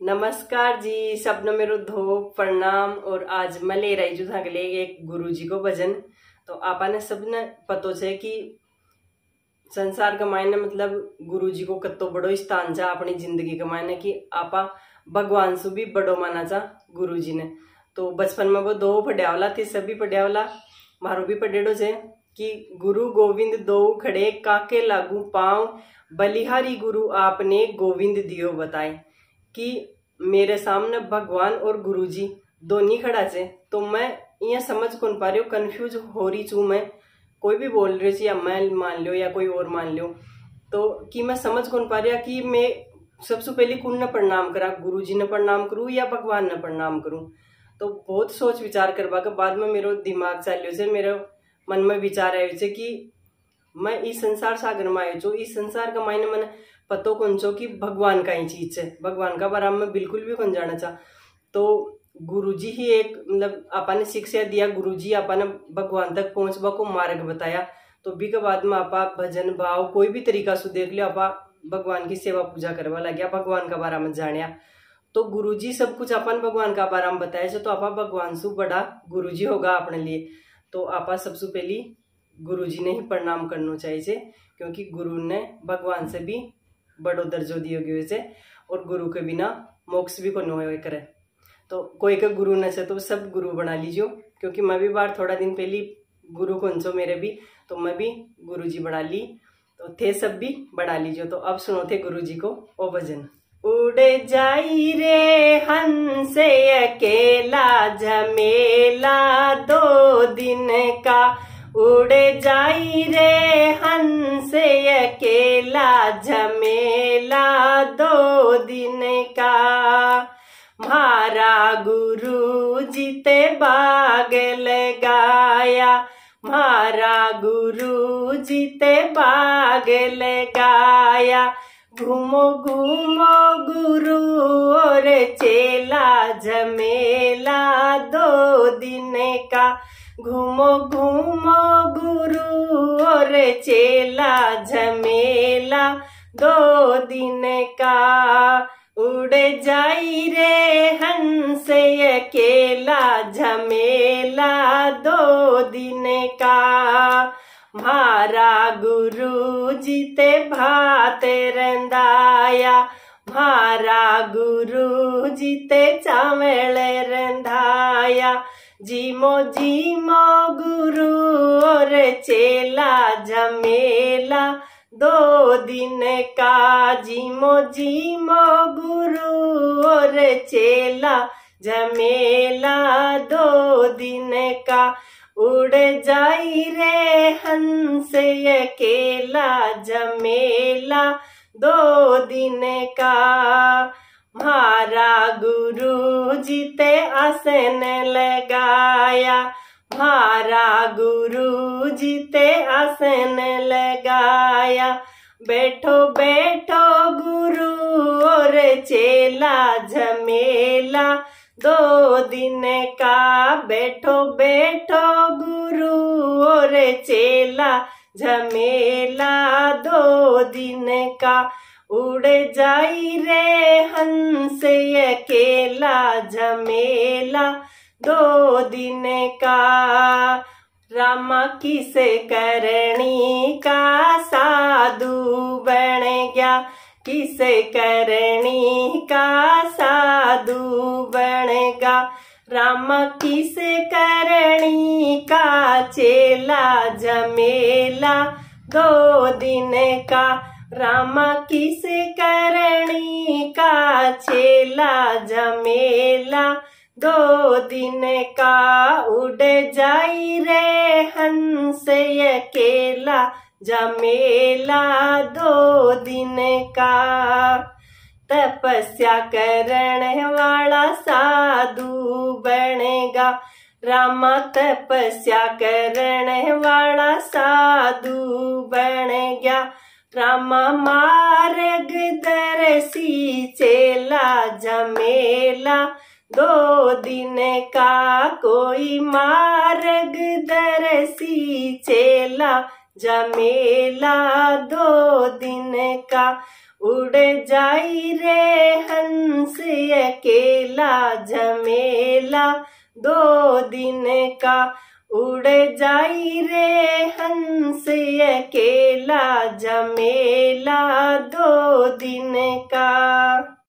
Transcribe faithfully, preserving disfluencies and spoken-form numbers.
नमस्कार जी, सबने मेरो धो प्रणाम। और आज मैं ले रही जू थाके लिए एक गुरुजी को भजन। तो आपने सबने पतो छे कि संसार के मायने मतलब गुरुजी को कत्तो बड़ो स्थान चा अपनी जिंदगी के मायने कि आपा भगवान से भी बड़ो माना चा गुरुजी ने। तो बचपन में वो दो पढ़ियावला थी, सभी पढ़ियावला मारो भी पढ़ेड़ो छे कि गुरु गोविंद दो खड़े काके लागू पाँव, बलिहारी गुरु आपने गोविंद दियो बताए। कि मेरे सामने भगवान और गुरुजी दोनों खड़ा छे। तो मैं ये समझ कौन पा रही हूँ, कंफ्यूज हो रही छू मैं। कोई भी बोल रही थी या मैं मान लो या कोई और मान लो, तो कि मैं समझ कौन पा रहा कि मैं सबसे पहले कौन ने प्रणाम करा, गुरुजी ने प्रणाम करूँ या भगवान ने प्रणाम करूँ। तो बहुत सोच विचार करवा के बाद में मेरो दिमाग चाल्यो से, मेरे मन में विचार आयो छे कि मैं इस संसार सागर में आयो छू। इस संसार का मायने मैंने पतो कौन छो कि भगवान का ही चीज है, भगवान का बारे में बिल्कुल भी कौन जाना चाह। तो गुरुजी ही एक मतलब आपने शिक्षा दिया, गुरुजी आपने भगवान तक पहुंचवा को मार्ग बताया। तो बी के बाद में आपा भजन भाव कोई भी तरीका से देख लिया, आपा भगवान की सेवा पूजा करवा लग्या, भगवान का बारे में जानिया। तो गुरुजी सब कुछ अपन भगवान का बारे में बताया, तो आपा भगवान से बड़ा गुरुजी होगा अपने लिए। तो आपा सबसे पहली गुरुजी ने ही प्रणाम करना चाहिए, क्योंकि गुरु ने भगवान से भी बड़ो दर्जो दियो गयो से, और गुरु के बिना मोक्ष भी को होए करे। तो कोई के गुरु न से तो सब गुरु बना लीजियो, क्योंकि मैं भी बार थोड़ा दिन पहले गुरु कौन सो मेरे भी, तो मैं भी गुरुजी बना ली, तो थे सब भी बना लीजियो। तो अब सुनो थे गुरुजी को ओ भजन। उड़े जाई रे हंसे अकेला झमेला दो दिन का, उड़े जाई रे हंसे अकेला झमेला दो दिन का। म्हारा गुरु जीते बाग लगाया, म्हारा गुरु जीते बाग लगाया। घूमो घूमो गुरु और चेला झमेला दो दिन का, घूमो घूमो गुरु और चेला झमेला दो दिन का। उड़ जाई रे हंसे अकेला झमेला दो दिन का। म्हारा गुरु जीते भात रंधाया, म्हारा गुरु जीते चावल रंधाया। जीमो जीमो गुरु और चेला झमेला दो दिन का, जीमो जीमो गुरु और चेला झमेला दो दिन का। उड़ जाई रे हंसे अकेला झमेला दो दिन का। म्हारा गुरु जीते आसन लगाया, म्हारा गुरु जीते आसन लगाया। बैठो बैठो गुरु और चेला झमेला दो दिन का, बैठो बैठो गुरु और चेला झमेला दो दिन का। उड़ जाई रे हंसे अकेला झमेला दो दिन का। रामा किसे करणी का साधु बन गया, किसे करणी का साधु बन गया। रामा किसे करणी का चेला झमेला दो दिन का। रामा किसे करणी का चेला झमेला दो दिन का। उड़ जाई रे हंसे अकेला झमेला दो दिन का। तपस्या करने वाला साधु बनेगा, रामा तपस्या करने वाला साधु बन गया। रामा मार्ग दरसी चेला झमेला दो दिन का। कोई मार्ग दरसी चेला झमेला दो दिन का। उड़ जाई रे हंस अकेला झमेला दो दिन का, उड़ जाई रे हंस अकेला झमेला दो दिन का।